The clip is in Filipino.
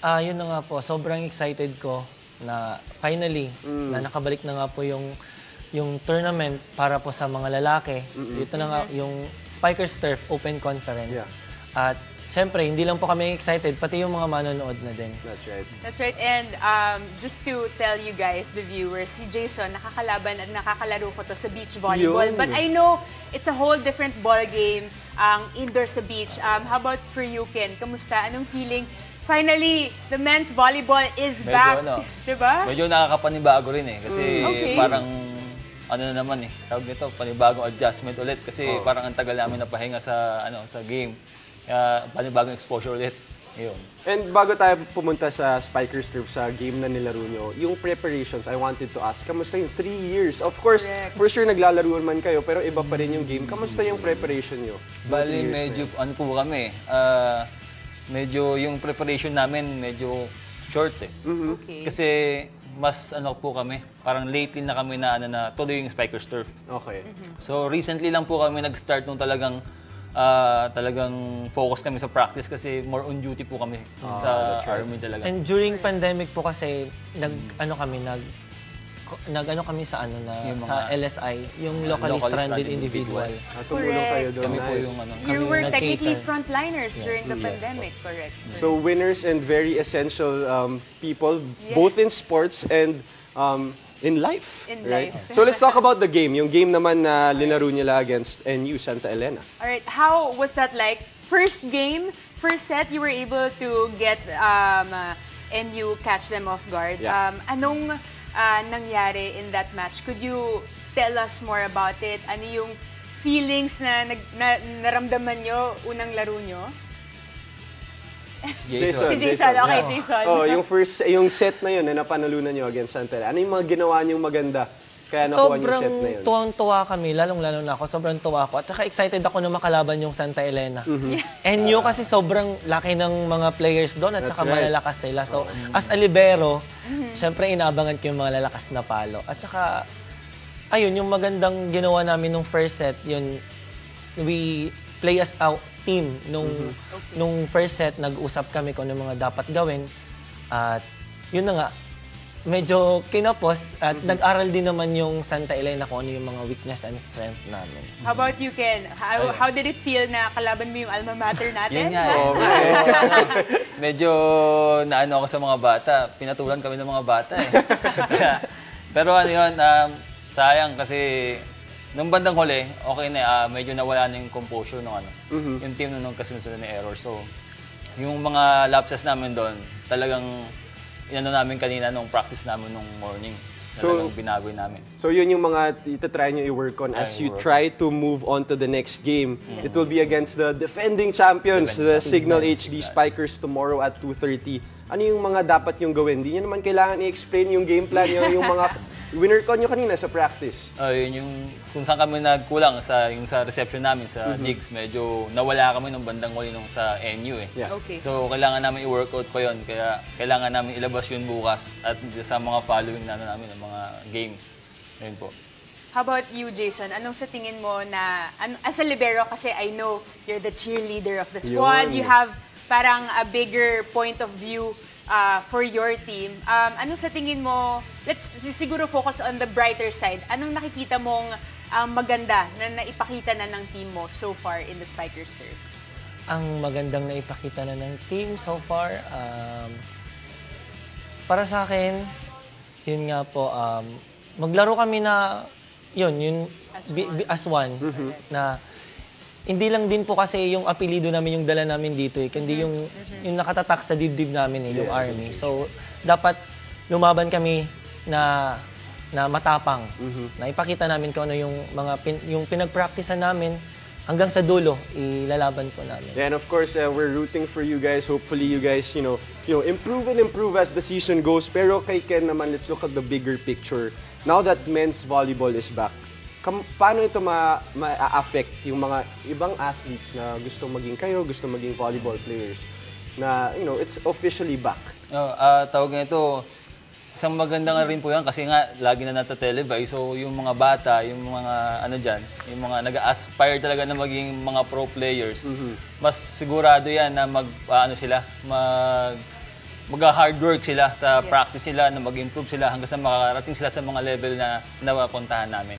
Yun na nga po, sobrang excited ko na finally, na nakabalik na nga po yung tournament para po sa mga lalaki. Ito na nga yung Spikers Turf Open Conference. At syempre, hindi lang po kami excited, pati yung mga manonood na din. That's right. That's right. And just to tell you guys, the viewers, si Jason, nakakalaban at nakakalaro ko to sa beach volleyball. Yun. But I know it's a whole different ball game, indoor sa beach. How about for you, Ken? Kamusta? Anong feeling? Finally, the men's volleyball is back. Diba? Medyo nakakapanibago rin eh. Kasi parang, ano na naman eh, tawag nito, panibagong adjustment ulit. Kasi parang ang tagal namin napahinga sa game. Kaya panibagong exposure ulit. Yun. And bago tayo pumunta sa Spikers Turf sa game na nilaro nyo, yung preparations, I wanted to ask, kamusta yung 3 years? Of course, for sure naglalaro man kayo, pero iba pa rin yung game. Kamusta yung preparation nyo? Bali, medyo, ano po kami, medyo yung preparation namin medyo short eh. Kasi mas ano po kami, parang lately na kami na tuloy yung Spikers Turf. Okay. So recently lang po kami nag-start nung talagang focus kami sa practice kasi more on duty po kami sa Army talaga. And during pandemic po kasi nag-ano kami sa sa LSI, yung locally stranded individual. Tumulong kayo doon. Kami po yung You were technically frontliners during the pandemic, correct? So winners and very essential people, both in sports and in life. Right? So let's talk about the game. Yung game naman na linaro nila against NU-Santa Elena. Alright, how was that like? First game, first set, you were able to get NU catch them off guard. Anong nangyari in that match? Could you tell us more about it? Ano yung feelings na naramdaman nyo unang laro nyo? Jason. Si Jason. Okay, Jason. Yung set na yun na napanalunan nyo against Santa Elena. Ano yung mga ginawa nyong maganda kaya nakuha yung set na yun? Sobrang tuwang-tuwa kami, lalong-lalo na ako. Sobrang tuwa ako. At saka excited ako na makalaban yung Santa Elena. NU kasi sobrang laki ng mga players doon at saka malalakas sila. So, as a libero, syempre inaabangan ko yung mga lalakas na palo. At saka, ayun, yung magandang ginawa namin nung first set, yun, we play as out team. Nung first set, nag-usap kami kung ano mga dapat gawin. At yun na nga, medyo kinapos at nag-aral din naman yung Santa Elena kung ano yung mga weakness and strength namin. How about you, Ken? How did it feel na kalaban mo yung alma mater natin? Yun nga medyo naano ako sa mga bata. Pinatulan kami ng mga bata eh. Pero ano yun, sayang kasi nung bandang huli, okay na, medyo nawala na yung composure ng yung team nung kasunod-sunod na error. So, yung mga lapses namin doon, talagang inano namin kanina nung practice namin nung morning. Talagang binaboy namin. So, yun yung mga itatry nyo i-work on as you try to move on to the next game. It will be against the defending champions, the Signal HD Spikers tomorrow at 2:30. Ano yung mga dapat yung gawin? Hindi nyo naman kailangan i-explain yung game plan, yung mga winner ko nyo kanina sa practice. Yun yung kung saan kami nagkulang sa reception namin sa gigs, medyo nawala kami nung bandang huli nung sa NU eh. So kailangan namin i-workout pa yun, kaya kailangan namin ilabas yun bukas at sa mga following namin ng mga games. Yun po. How about you, Jason? Anong sa tingin mo na, as a libero, kasi I know you're the cheerleader of the squad, you have parang a bigger point of view for your team. Ano sa tingin mo, let's siguro focus on the brighter side. Anong nakikita mong maganda na naipakita na ng team mo so far in the Spikers Turf? Ang magandang naipakita na ng team so far, para sa akin, yun nga po, maglaro kami na, yun as one, na hindi lang din po kasi yung apelido namin yung dala namin dito eh, kundi yung nakatatak sa dibdib namin eh, yung Army. So, dapat lumaban kami na matapang. Na ipakita namin kung ano yung mga yung pinagpracticean namin hanggang sa dulo, ilalaban po namin. And of course, we're rooting for you guys. Hopefully you guys, improve and improve as the season goes. Pero kay Ken naman, let's look at the bigger picture. Now that men's volleyball is back, paano ito ma-affect yung mga ibang athletes na gustong maging kayo, gustong maging volleyball players na, it's officially back? Tawag nga ito, isang maganda nga rin po yan kasi nga lagi na nata-televise. So yung mga bata, yung mga yung mga nag-aspire talaga na maging mga pro players, mas sigurado yan na mag-hard work sila sa practice nila, na mag-improve sila hanggang sa makarating sila sa mga level na napapuntahan namin.